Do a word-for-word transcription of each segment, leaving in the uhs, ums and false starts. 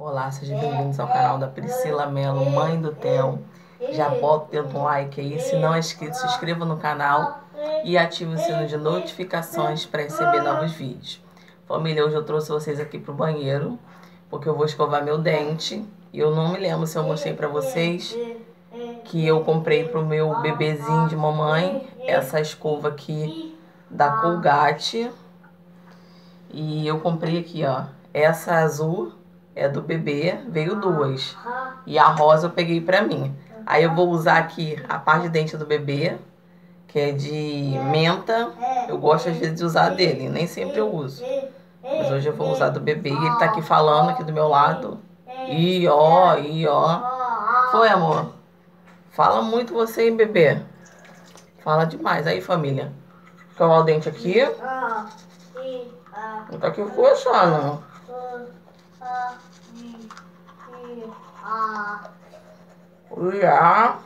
Olá, sejam bem-vindos ao canal da Priscila Mello, mãe do Theo. Já bota o dedo no like aí, se não é inscrito, se inscreva no canal e ative o sino de notificações para receber novos vídeos. Família, hoje eu trouxe vocês aqui pro banheiro, porque eu vou escovar meu dente. E eu não me lembro se eu mostrei para vocês que eu comprei pro meu bebezinho de mamãe essa escova aqui da Colgate. E eu comprei aqui, ó, essa azul é do bebê, veio duas. E a rosa eu peguei pra mim. Aí eu vou usar aqui a parte de dente do bebê, que é de menta. Eu gosto às vezes de usar dele, nem sempre eu uso. Mas hoje eu vou usar do bebê. E ele tá aqui falando aqui do meu lado. E ó, e ó. Foi, amor? Fala muito você, hein, bebê? Fala demais. Aí, família. Escovar o dente aqui. Eu tô aqui coçando. Já.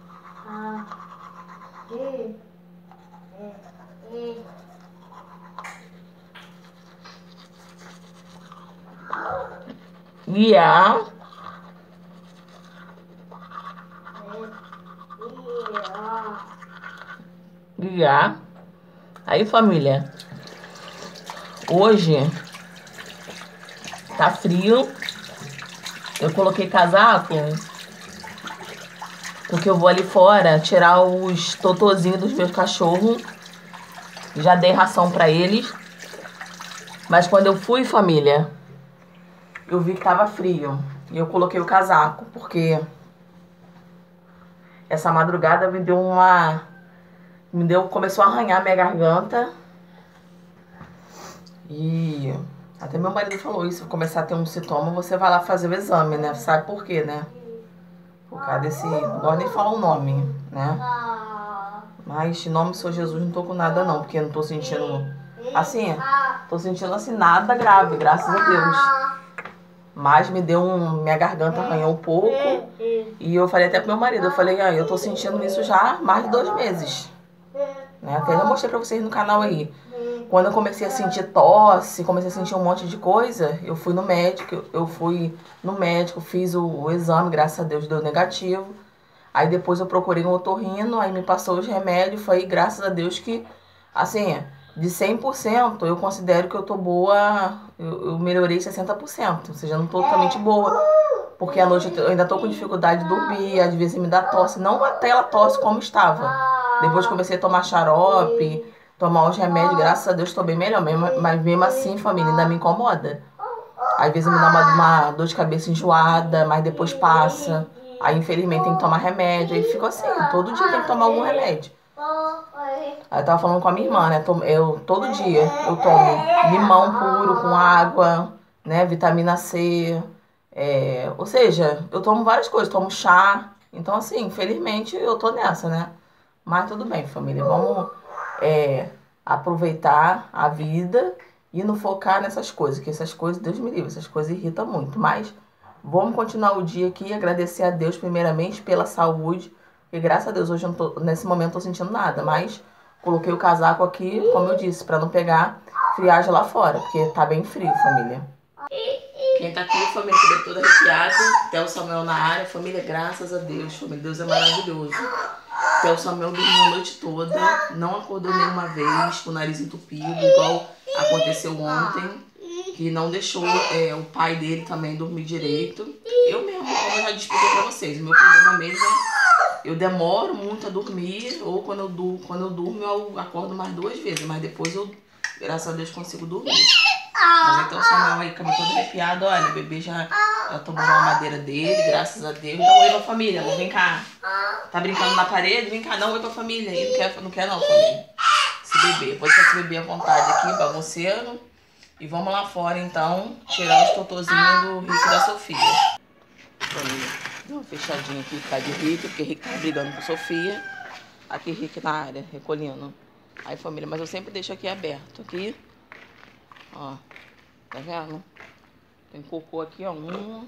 Já. Já. Aí, família. Hoje tá frio. Eu coloquei casaco porque eu vou ali fora tirar os totozinhos dos meus cachorros. Já dei ração pra eles. Mas quando eu fui, família, eu vi que tava frio. E eu coloquei o casaco, porque essa madrugada me deu uma... Me deu... Começou a arranhar minha garganta. E até meu marido falou isso, se começar a ter um sintoma, você vai lá fazer o exame, né? Sabe por quê, né? Por causa desse... Não gosto nem de falar o nome, né? Mas em nome do Senhor Jesus não tô com nada não, porque eu não tô sentindo... Assim, tô sentindo assim nada grave, graças a Deus. Mas me deu um... Minha garganta arranhou um pouco. E eu falei até pro meu marido, eu falei, ah, eu tô sentindo isso já há mais de dois meses. Né? Até já mostrei pra vocês no canal aí. Quando eu comecei a sentir tosse, comecei a sentir um monte de coisa, eu fui no médico, eu fui no médico, fiz o, o exame, graças a Deus deu negativo. Aí depois eu procurei um otorrino, aí me passou os remédios, foi graças a Deus que, assim, de cem por cento eu considero que eu tô boa, eu, eu melhorei sessenta por cento, ou seja, eu não tô totalmente boa. Porque à noite eu ainda tô com dificuldade de dormir, às vezes me dá tosse, não até ela tosse como estava. Depois comecei a tomar xarope, tomar os remédios, graças a Deus estou bem melhor, mas mesmo assim, família, ainda me incomoda. Às vezes me dá uma, uma dor de cabeça enjoada, mas depois passa. Aí infelizmente tem que tomar remédio, aí fico assim, todo dia tem que tomar algum remédio. Aí eu tava falando com a minha irmã, né, eu todo dia eu tomo limão puro com água, né, vitamina C, é, ou seja, eu tomo várias coisas, tomo chá. Então assim, infelizmente eu tô nessa, né. Mas tudo bem, família, vamos é, aproveitar a vida e não focar nessas coisas, que essas coisas, Deus me livre, essas coisas irritam muito. Mas vamos continuar o dia aqui e agradecer a Deus primeiramente pela saúde, porque graças a Deus hoje eu não tô, nesse momento não tô sentindo nada, mas coloquei o casaco aqui, como eu disse, pra não pegar friagem lá fora, porque tá bem frio, família. Quem tá aqui, família, que toda arrepiada, Theo Samuel na área, família, graças a Deus, família, Deus é maravilhoso. Theo Samuel dormiu a noite toda, não acordou nenhuma vez, com o nariz entupido, igual aconteceu ontem, que não deixou é, o pai dele também dormir direito. Eu mesmo, como eu já expliquei pra vocês, o meu problema mesmo é, eu demoro muito a dormir, ou quando eu, durmo, quando eu durmo eu acordo mais duas vezes, mas depois eu, graças a Deus, consigo dormir. Mas então o Samuel aí, cabelo todo arrepiado, olha, o bebê já, já tomou uma madeira dele, graças a Deus. Dá um oi pra família, amor, vem cá. Tá brincando na parede? Vem cá, dá um oi pra família. Ele não quer, não quer não, família. Esse bebê, pode deixar esse bebê à vontade aqui, bagunceiro. E vamos lá fora, então, tirar os totozinhos do Rick e da Sofia. Família, deu uma fechadinha aqui por causa de Rick, porque Rick tá brigando com Sofia. Aqui Rick na área, recolhendo. Aí, família, mas eu sempre deixo aqui aberto, aqui. Ó, tá vendo? Tem cocô aqui, ó. Um,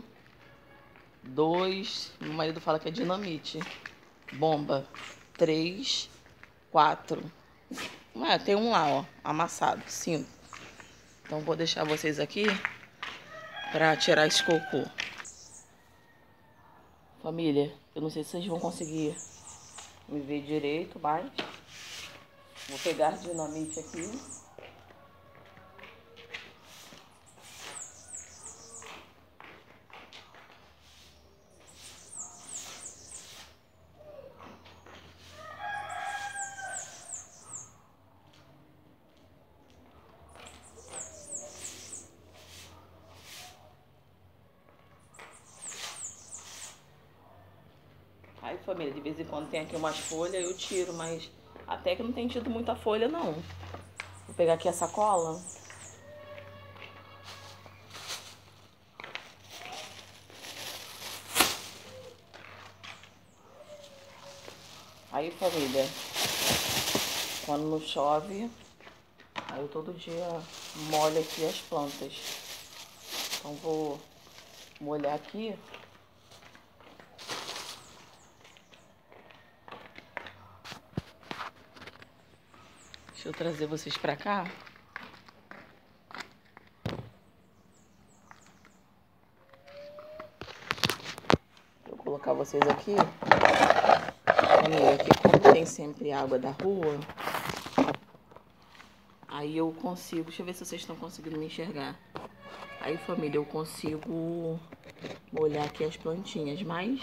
dois. Meu marido fala que é dinamite. Bomba. Três, quatro. É, tem um lá, ó, amassado. Cinco. Então vou deixar vocês aqui pra tirar esse cocô. Família, eu não sei se vocês vão conseguir me ver direito, mas vou pegar dinamite aqui. Aí, família, de vez em quando tem aqui umas folhas, eu tiro, mas até que não tem tido muita folha, não. Vou pegar aqui a sacola. Aí, família, quando não chove, aí eu todo dia molho aqui as plantas. Então, vou molhar aqui. Deixa eu trazer vocês pra cá. Vou colocar vocês aqui. Família, aqui como tem sempre água da rua, aí eu consigo... Deixa eu ver se vocês estão conseguindo me enxergar. Aí, família, eu consigo molhar aqui as plantinhas, mas...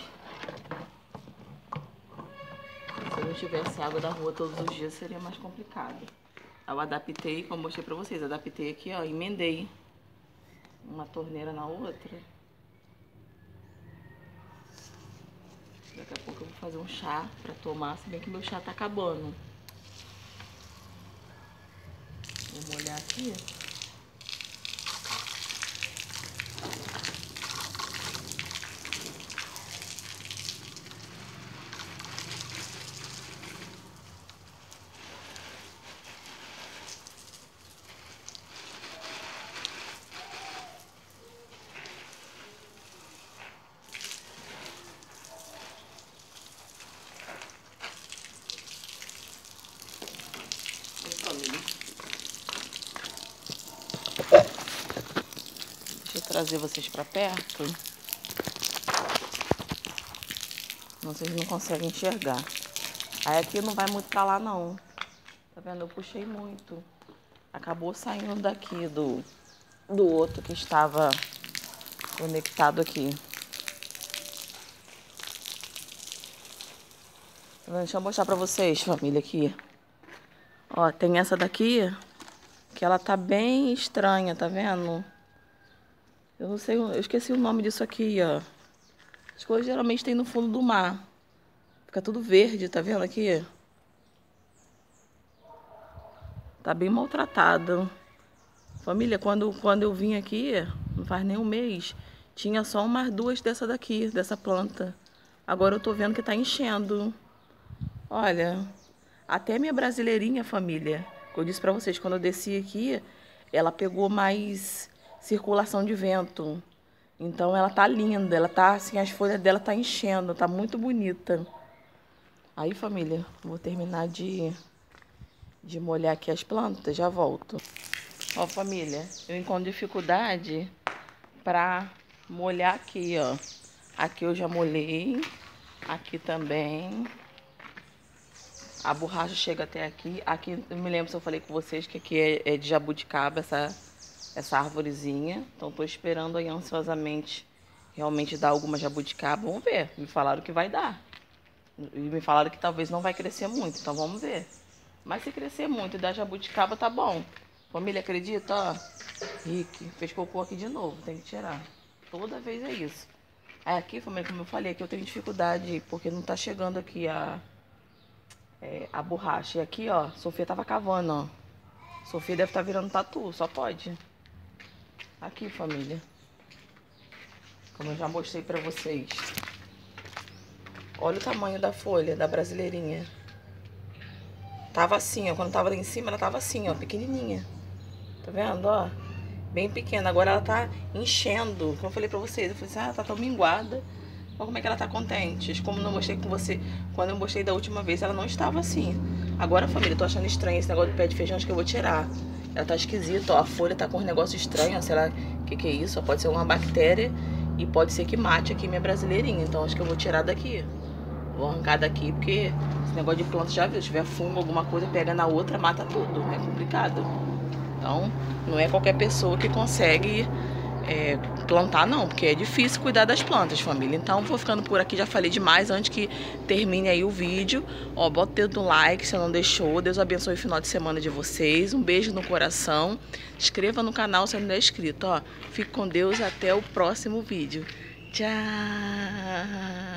se eu não tivesse água da rua todos os dias, seria mais complicado. Eu adaptei, como eu mostrei pra vocês, adaptei aqui, ó, emendei uma torneira na outra. Daqui a pouco eu vou fazer um chá pra tomar, se bem que meu chá tá acabando. Vou molhar aqui. Deixa eu trazer vocês pra perto. Vocês não conseguem enxergar. Aí aqui não vai muito pra lá, não. Tá vendo? Eu puxei muito. Acabou saindo daqui do, do outro que estava conectado aqui. Tá vendo? Deixa eu mostrar pra vocês, família, aqui. Ó, tem essa daqui, que ela tá bem estranha, tá vendo? Eu não sei, eu esqueci o nome disso aqui, ó. As coisas geralmente tem no fundo do mar. Fica tudo verde, tá vendo aqui? Tá bem maltratado. Família, quando, quando eu vim aqui, não faz nem um mês, tinha só umas duas dessa daqui, dessa planta. Agora eu tô vendo que tá enchendo. Olha, até minha brasileirinha, família, que eu disse pra vocês, quando eu desci aqui, ela pegou mais circulação de vento. Então ela tá linda, ela tá assim, as folhas dela tá enchendo, tá muito bonita. Aí, família, vou terminar de, de molhar aqui as plantas, já volto. Ó, família, eu encontro dificuldade pra molhar aqui, ó. Aqui eu já molhei, aqui também. A borracha chega até aqui. Aqui, eu me lembro se eu falei com vocês que aqui é, é de jabuticaba, essa, essa arvorezinha. Então, tô esperando aí ansiosamente realmente dar alguma jabuticaba. Vamos ver, me falaram que vai dar. E me falaram que talvez não vai crescer muito, então vamos ver. Mas se crescer muito e dar jabuticaba, tá bom. Família, acredita, ó. Rick, fez cocô aqui de novo, tem que tirar. Toda vez é isso. Aí aqui, família, como eu falei, aqui eu tenho dificuldade, porque não tá chegando aqui a, é, a borracha. E aqui, ó, Sofia tava cavando, ó. Sofia deve estar virando tatu, só pode. Aqui, família. Como eu já mostrei pra vocês. Olha o tamanho da folha da brasileirinha. Tava assim, ó. Quando tava lá em cima, ela tava assim, ó, pequenininha. Tá vendo, ó? Bem pequena. Agora ela tá enchendo. Como eu falei pra vocês, eu falei assim, ah, tá tão minguada. Olha como é que ela tá contente. Como eu não mostrei com você, quando eu mostrei da última vez, ela não estava assim. Agora, família, eu tô achando estranho esse negócio do pé de feijão, acho que eu vou tirar. ela tá esquisita, ó. A folha tá com um negócio estranho, ó, sei lá o que que é isso. Ó, pode ser uma bactéria e pode ser que mate aqui minha brasileirinha. Então acho que eu vou tirar daqui. Vou arrancar daqui, porque esse negócio de planta já viu. Se tiver fungo, alguma coisa, pega na outra, mata tudo. É complicado. Então, não é qualquer pessoa que consegue é, plantar, não. Porque é difícil cuidar das plantas, família. Então, vou ficando por aqui. Já falei demais antes que termine aí o vídeo. Ó, bota o dedo no like se não deixou. Deus abençoe o final de semana de vocês. Um beijo no coração. Inscreva no canal se não é inscrito, ó. Fique com Deus. Até o próximo vídeo. Tchau!